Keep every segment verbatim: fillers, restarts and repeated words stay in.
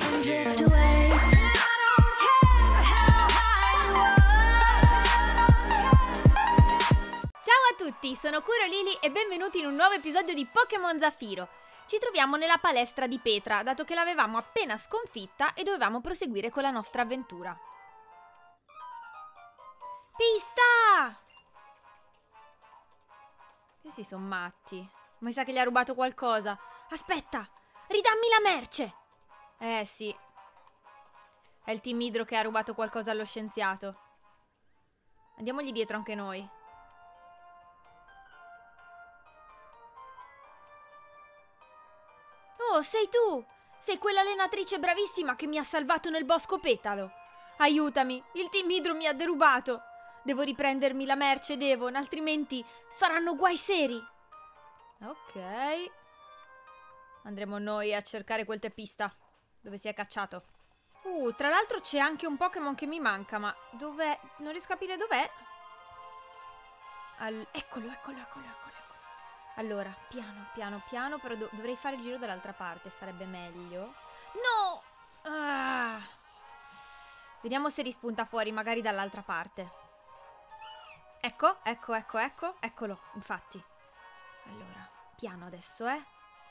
and drift away. And I don't care how high you are. Ciao a tutti, sono Kuro Lily e benvenuti in un nuovo episodio di Pokémon Zaffiro. Ci troviamo nella palestra di Petra, dato che l'avevamo appena sconfitta e dovevamo proseguire con la nostra avventura. Pista! Questi sono matti. Mi sa che gli ha rubato qualcosa. Aspetta, ridammi la merce! Eh sì, è il team Idro che ha rubato qualcosa allo scienziato. Andiamogli dietro anche noi. Oh, sei tu! Sei quell'allenatrice bravissima che mi ha salvato nel bosco Petalo. Aiutami, il team Idro mi ha derubato. Devo riprendermi la merce, Devon, altrimenti saranno guai seri. Ok. Andremo noi a cercare quel teppista, dove si è cacciato. Uh, tra l'altro c'è anche un Pokémon che mi manca, ma dov'è? Non riesco a capire dov'è. Al... Eccolo, eccolo, eccolo, eccolo. Allora, piano, piano, piano, però do dovrei fare il giro dall'altra parte, sarebbe meglio. No! Ah! Vediamo se rispunta fuori, magari dall'altra parte. Ecco, ecco, ecco, ecco, eccolo, infatti. Allora, piano adesso, eh.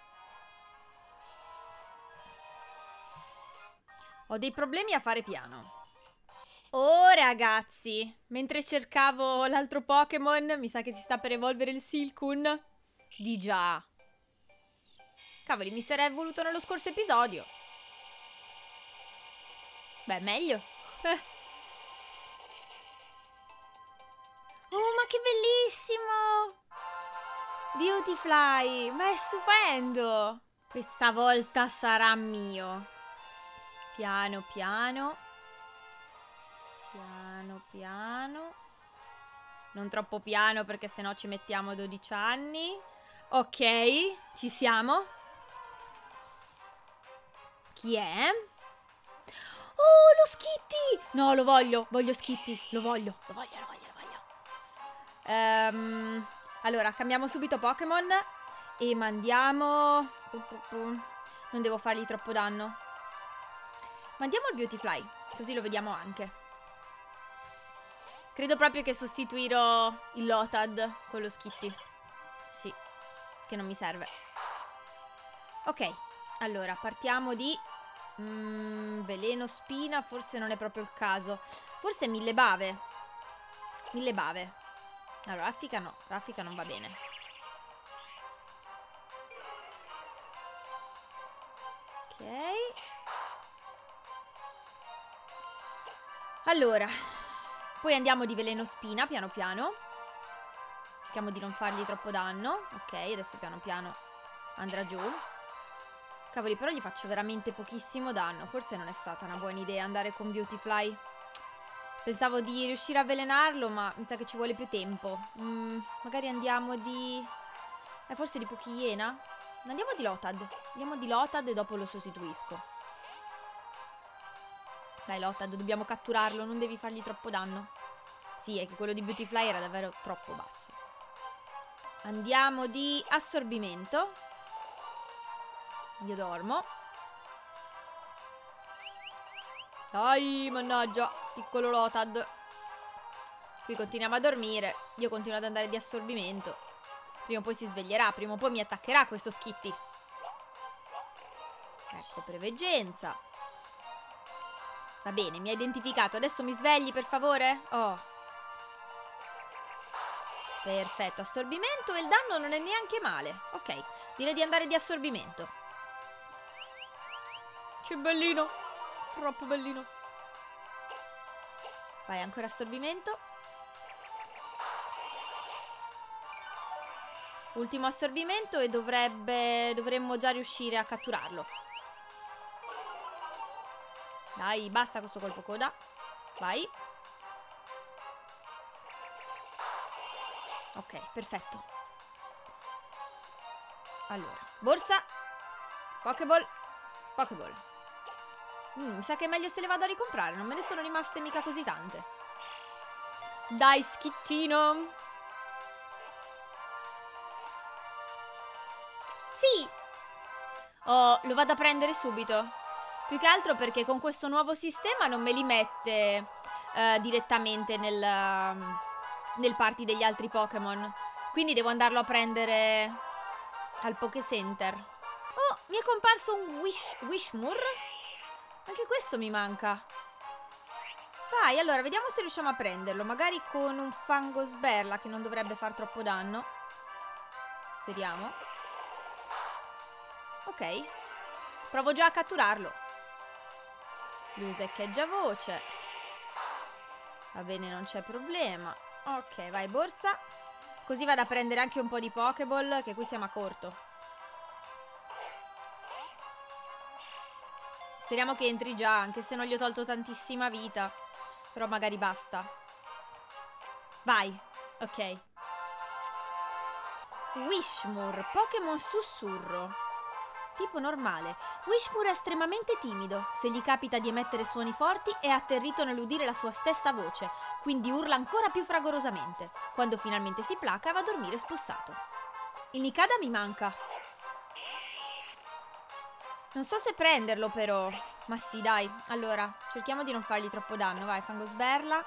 Ho dei problemi a fare piano. Oh, ragazzi, mentre cercavo l'altro Pokémon, mi sa che si sta per evolvere il Silcoon. Di già. Cavoli, mi sarei voluto nello scorso episodio. Beh, meglio. Eh. Oh, ma che bellissimo! Beautifly, ma è stupendo! Questa volta sarà mio. Piano, piano. Piano, piano. Non troppo piano perché sennò ci mettiamo dodici anni. Ok, ci siamo. Chi è? Oh, lo Skitty! No, lo voglio, voglio Skitty. Lo voglio, lo voglio, lo voglio, lo voglio. Um, allora, cambiamo subito Pokémon e mandiamo... Non devo fargli troppo danno. Mandiamo il Beautifly, così lo vediamo anche. Credo proprio che sostituirò il Lotad con lo Skitty. Sì, che non mi serve. Ok, allora partiamo di mm, veleno spina. Forse non è proprio il caso. Forse mille bave. Mille bave. Allora, raffica no, raffica non va bene. Ok. Allora, poi andiamo di veleno spina piano piano. Cerchiamo di non fargli troppo danno. Ok, adesso piano piano andrà giù. Cavoli, però gli faccio veramente pochissimo danno. Forse non è stata una buona idea andare con Beautifly. Pensavo di riuscire a avvelenarlo, ma mi sa che ci vuole più tempo. mm, Magari andiamo di... Eh, forse di Pokéiena? Andiamo di Lotad. Andiamo di Lotad e dopo lo sostituisco. Dai Lotad, dobbiamo catturarlo, non devi fargli troppo danno. Sì, è che quello di Beautifly era davvero troppo basso. Andiamo di assorbimento. Io dormo. Dai, mannaggia, piccolo Lotad. Qui continuiamo a dormire. Io continuo ad andare di assorbimento. Prima o poi si sveglierà, prima o poi mi attaccherà questo Skitty. Ecco, preveggenza. Va bene, mi ha identificato. Adesso mi svegli, per favore? Oh. Perfetto, assorbimento e il danno non è neanche male. Ok, direi di andare di assorbimento. Che bellino. Troppo bellino. Vai, ancora assorbimento. Ultimo assorbimento e dovrebbe... dovremmo già riuscire a catturarlo. Dai, basta questo colpo coda. Vai. Ok, perfetto. Allora, borsa. Pokéball. Pokéball. Mm, mi sa che è meglio se le vado a ricomprare. Non me ne sono rimaste mica così tante. Dai, Skittino. Sì. Oh, lo vado a prendere subito. Più che altro perché con questo nuovo sistema non me li mette uh, direttamente nel, uh, nel party degli altri Pokémon. Quindi devo andarlo a prendere al Poké Center. Oh, mi è comparso un Wish Wishmoor. Anche questo mi manca. Vai, allora, vediamo se riusciamo a prenderlo. Magari con un Fangosberla che non dovrebbe far troppo danno. Speriamo. Ok. Provo già a catturarlo. Lui seccheggia voce. Va bene, non c'è problema. Ok, vai, borsa. Così vado a prendere anche un po' di Pokéball, che qui siamo a corto. Speriamo che entri già, anche se non gli ho tolto tantissima vita. Però magari basta. Vai. Ok. Wishmoor, Pokémon sussurro. Tipo normale. Wishmoor è estremamente timido. Se gli capita di emettere suoni forti è atterrito nell'udire la sua stessa voce, quindi urla ancora più fragorosamente. Quando finalmente si placa va a dormire spossato. Il Nincada mi manca. Non so se prenderlo però. Ma sì, dai. Allora, cerchiamo di non fargli troppo danno. Vai, Fangosberla.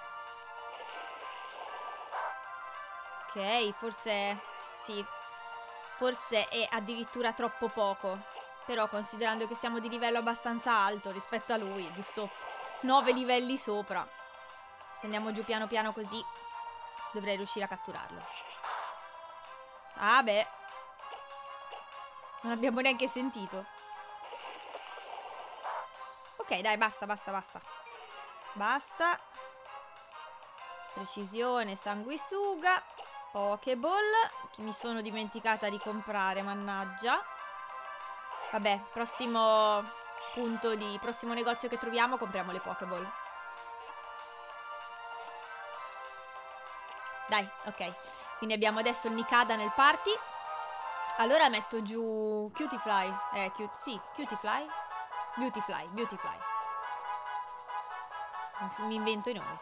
Ok, forse... sì. Forse è addirittura troppo poco. Però considerando che siamo di livello abbastanza alto rispetto a lui, giusto nove livelli sopra, se andiamo giù piano piano così, dovrei riuscire a catturarlo. Ah beh, non abbiamo neanche sentito. Ok, dai, basta, basta, basta. Basta. Precisione, sanguisuga. Pokéball, che mi sono dimenticata di comprare, mannaggia. Vabbè, prossimo punto di... prossimo negozio che troviamo, compriamo le Pokéball. Dai, ok. Quindi abbiamo adesso il Nincada nel party. Allora metto giù Cutiefly. Eh, cute, sì, Cutiefly. Beautifly, Beautifly. Mi invento i nomi.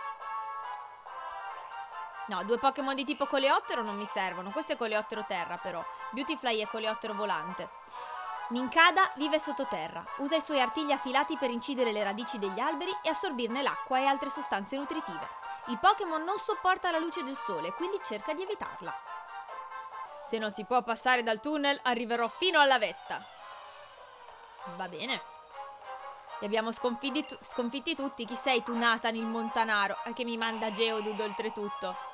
No, due Pokémon di tipo coleottero non mi servono. Questo è coleottero terra però. Beautifly è coleottero volante. Nincada vive sottoterra. Usa i suoi artigli affilati per incidere le radici degli alberi e assorbirne l'acqua e altre sostanze nutritive. Il Pokémon non sopporta la luce del sole, quindi cerca di evitarla. Se non si può passare dal tunnel, arriverò fino alla vetta. Va bene. Li abbiamo sconfitti, sconfitti tutti. Chi sei tu, Nathan il Montanaro? E che mi manda Geodude oltretutto.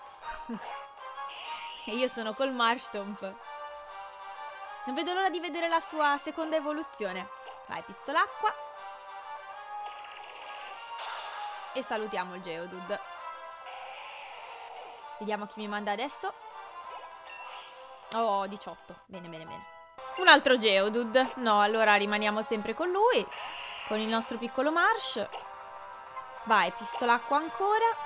E io sono col Marshtomp. Non vedo l'ora di vedere la sua seconda evoluzione. Vai, pistolacqua. E salutiamo il Geodude. Vediamo chi mi manda adesso. Oh, diciotto. Bene, bene, bene. Un altro Geodude. No, allora rimaniamo sempre con lui. Con il nostro piccolo Marsh. Vai, pistolacqua ancora.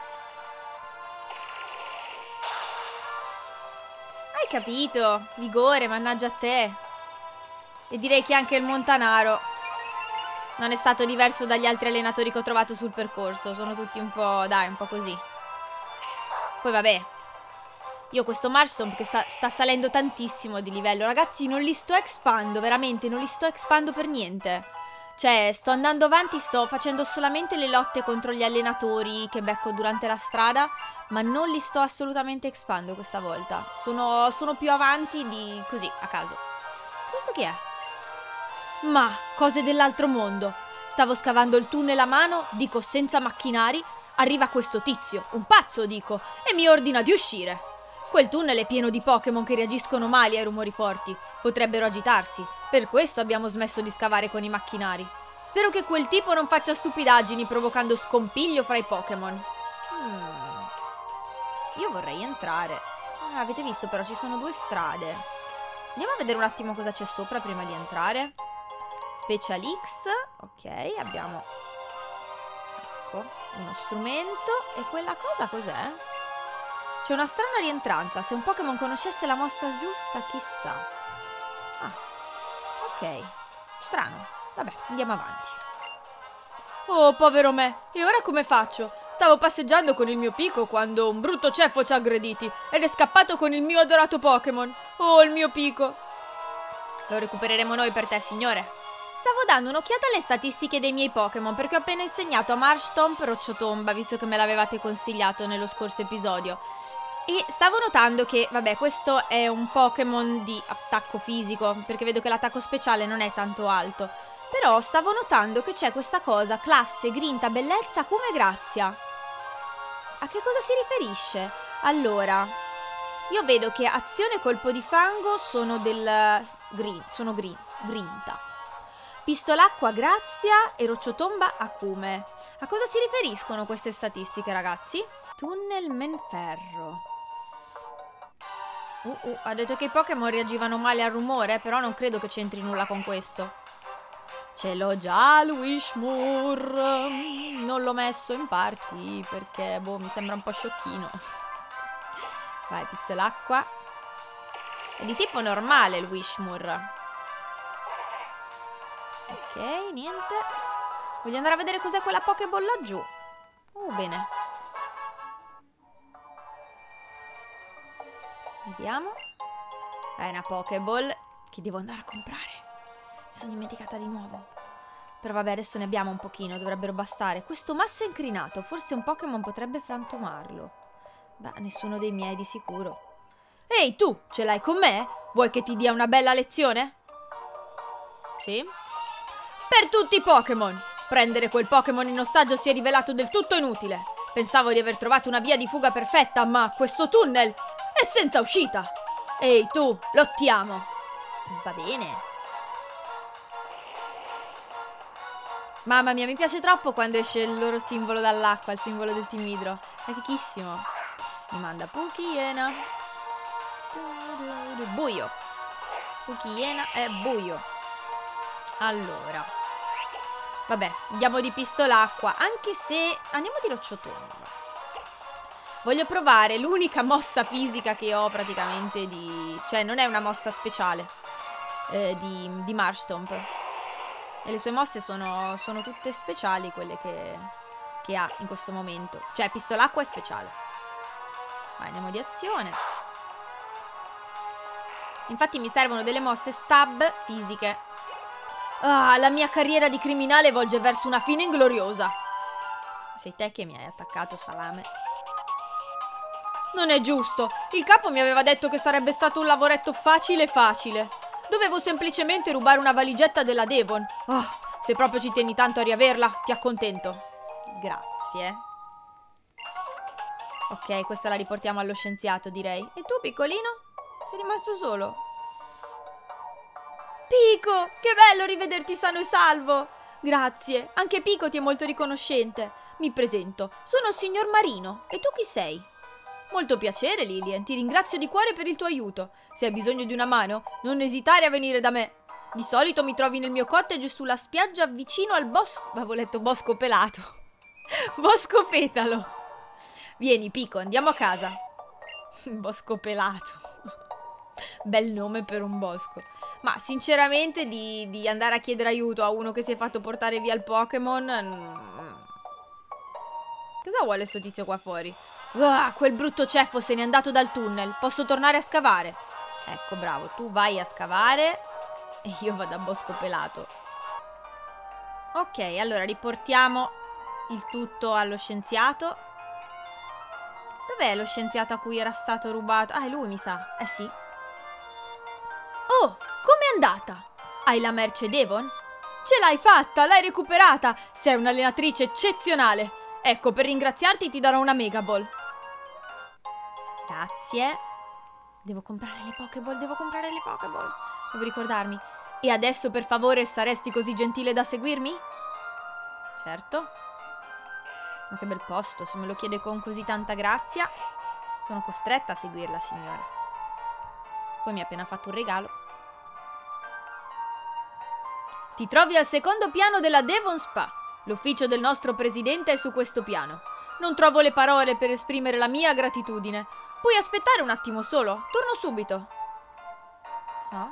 Hai capito? Vigore, mannaggia a te. E direi che anche il Montanaro non è stato diverso dagli altri allenatori che ho trovato sul percorso. Sono tutti un po', dai, un po' così. Poi vabbè, io questo Marshtomp che sta, sta salendo tantissimo di livello. Ragazzi, non li sto expando, veramente, non li sto expando per niente. Cioè, sto andando avanti, sto facendo solamente le lotte contro gli allenatori che becco durante la strada, ma non li sto assolutamente expando questa volta. Sono, sono più avanti di... così, a caso. Questo chi è? Ma, cose dell'altro mondo. Stavo scavando il tunnel a mano, dico senza macchinari, arriva questo tizio, un pazzo dico, e mi ordina di uscire. Quel tunnel è pieno di Pokémon che reagiscono male ai rumori forti. Potrebbero agitarsi. Per questo abbiamo smesso di scavare con i macchinari. Spero che quel tipo non faccia stupidaggini provocando scompiglio fra i Pokémon. Hmm. Io vorrei entrare. Ah, avete visto però ci sono due strade. Andiamo a vedere un attimo cosa c'è sopra prima di entrare. Special X. Ok, abbiamo... ecco, uno strumento. E quella cosa cos'è? C'è una strana rientranza. Se un Pokémon conoscesse la mossa giusta, chissà. Ah, ok. Strano. Vabbè, andiamo avanti. Oh, povero me. E ora come faccio? Stavo passeggiando con il mio Pico quando un brutto ceffo ci ha aggrediti ed è scappato con il mio adorato Pokémon. Oh, il mio Pico. Lo recupereremo noi per te, signore. Stavo dando un'occhiata alle statistiche dei miei Pokémon perché ho appena insegnato a Marshtomp Rocciotomba, visto che me l'avevate consigliato nello scorso episodio. E stavo notando che, vabbè, questo è un Pokémon di attacco fisico, perché vedo che l'attacco speciale non è tanto alto. Però stavo notando che c'è questa cosa, classe, grinta, bellezza, acume e grazia. A che cosa si riferisce? Allora, io vedo che azione e colpo di fango sono del... Green, sono green, grinta. Pistolacqua grazia e rocciotomba acume. A cosa si riferiscono queste statistiche, ragazzi? Tunnel Menferro. Uh, uh, ha detto che i Pokémon reagivano male al rumore, però non credo che c'entri nulla con questo. Ce l'ho già il Wishmoor. Non l'ho messo in party perché, boh, mi sembra un po' sciocchino. Vai, pistolacqua. È di tipo normale il Wishmoor. Ok, niente. Voglio andare a vedere cos'è quella Pokéball laggiù. Oh, bene. Vediamo. È una Pokéball che devo andare a comprare. Mi sono dimenticata di nuovo. Però vabbè, adesso ne abbiamo un pochino, dovrebbero bastare. Questo masso è incrinato, forse un Pokémon potrebbe frantumarlo. Beh, nessuno dei miei di sicuro. Ehi, tu, ce l'hai con me? Vuoi che ti dia una bella lezione? Sì? Per tutti i Pokémon! Prendere quel Pokémon in ostaggio si è rivelato del tutto inutile. Pensavo di aver trovato una via di fuga perfetta, ma questo tunnel è senza uscita. Ehi tu, lottiamo. Va bene. Mamma mia, mi piace troppo quando esce il loro simbolo dall'acqua, il simbolo del Team Hydro. È fichissimo. Mi manda Pukiena. Buio. Pukiena è buio. Allora. Vabbè, andiamo di pistolacqua, anche se... Andiamo di rocciotomba. Voglio provare l'unica mossa fisica che ho praticamente di... Cioè, non è una mossa speciale eh, di, di Marshtomp. E le sue mosse sono, sono tutte speciali, quelle che, che ha in questo momento. Cioè, pistolacqua è speciale. Vai, andiamo di azione. Infatti mi servono delle mosse stab fisiche. Ah, la mia carriera di criminale volge verso una fine ingloriosa. Sei te che mi hai attaccato, salame. Non è giusto. Il capo mi aveva detto che sarebbe stato un lavoretto facile facile. Dovevo semplicemente rubare una valigetta della Devon. Oh, se proprio ci tieni tanto a riaverla, ti accontento. Grazie. Ok, questa la riportiamo allo scienziato, direi. E tu, piccolino? Sei rimasto solo? Pico, che bello rivederti sano e salvo. Grazie, anche Pico ti è molto riconoscente. Mi presento, sono il signor Marino. E tu chi sei? Molto piacere, Lillian, ti ringrazio di cuore per il tuo aiuto. Se hai bisogno di una mano, non esitare a venire da me. Di solito mi trovi nel mio cottage sulla spiaggia vicino al bosco... Avevo letto bosco pelato. Bosco petalo. Vieni, Pico, andiamo a casa. Bosco pelato. Bel nome per un bosco. Ma sinceramente di, di andare a chiedere aiuto a uno che si è fatto portare via il Pokémon... Mm. Cosa vuole sto tizio qua fuori? Ah, quel brutto ceffo se n'è andato dal tunnel. Posso tornare a scavare? Ecco, bravo. Tu vai a scavare e io vado a bosco pelato. Ok, allora riportiamo il tutto allo scienziato. Dov'è lo scienziato a cui era stato rubato? Ah, è lui, mi sa. Eh sì. Oh, com'è andata? Hai la merce Devon? Ce l'hai fatta, l'hai recuperata. Sei un'allenatrice eccezionale. Ecco, per ringraziarti ti darò una Mega Ball. Grazie. Devo comprare le Pokéball, devo comprare le Pokéball. Devo ricordarmi. E adesso, per favore, saresti così gentile da seguirmi? Certo. Ma che bel posto, se me lo chiede con così tanta grazia. Sono costretta a seguirla, signore. Poi mi ha appena fatto un regalo. Ti trovi al secondo piano della Devon Spa. L'ufficio del nostro presidente è su questo piano. Non trovo le parole per esprimere la mia gratitudine. Puoi aspettare un attimo solo? Torno subito. No?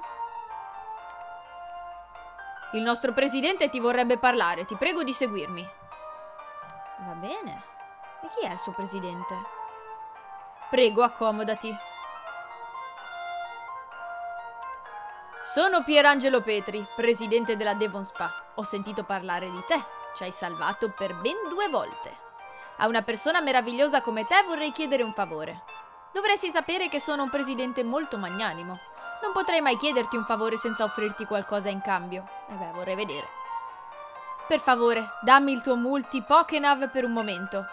Il nostro presidente ti vorrebbe parlare. Ti prego di seguirmi. Va bene. E chi è il suo presidente? Prego, accomodati. Sono Pierangelo Petri, presidente della Devon Spa. Ho sentito parlare di te. Ci hai salvato per ben due volte. A una persona meravigliosa come te vorrei chiedere un favore. Dovresti sapere che sono un presidente molto magnanimo. Non potrei mai chiederti un favore senza offrirti qualcosa in cambio. E beh, vorrei vedere. Per favore, dammi il tuo multi Pokénav per un momento.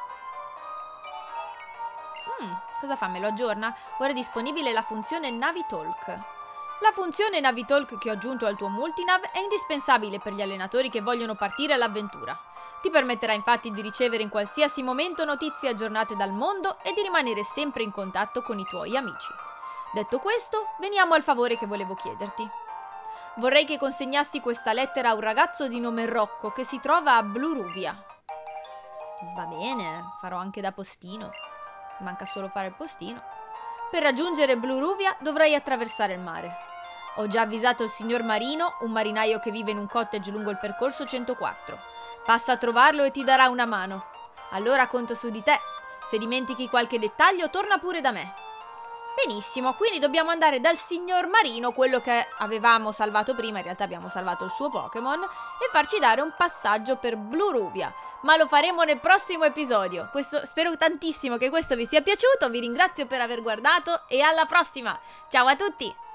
Mm, cosa fa? Me lo aggiorna? Ora è disponibile la funzione Navitalk. La funzione Navitalk che ho aggiunto al tuo Multinav è indispensabile per gli allenatori che vogliono partire all'avventura. Ti permetterà infatti di ricevere in qualsiasi momento notizie aggiornate dal mondo e di rimanere sempre in contatto con i tuoi amici. Detto questo, veniamo al favore che volevo chiederti. Vorrei che consegnassi questa lettera a un ragazzo di nome Rocco che si trova a Bluruvia. Va bene, farò anche da postino. Manca solo fare il postino. Per raggiungere Bluruvia dovrai attraversare il mare. Ho già avvisato il signor Marino, un marinaio che vive in un cottage lungo il percorso centoquattro. Passa a trovarlo e ti darà una mano. Allora conto su di te. Se dimentichi qualche dettaglio, torna pure da me. Benissimo, quindi dobbiamo andare dal signor Marino, quello che avevamo salvato prima, in realtà abbiamo salvato il suo Pokémon, e farci dare un passaggio per Bluruvia. Ma lo faremo nel prossimo episodio. Questo, spero tantissimo che questo vi sia piaciuto, vi ringrazio per aver guardato e alla prossima! Ciao a tutti!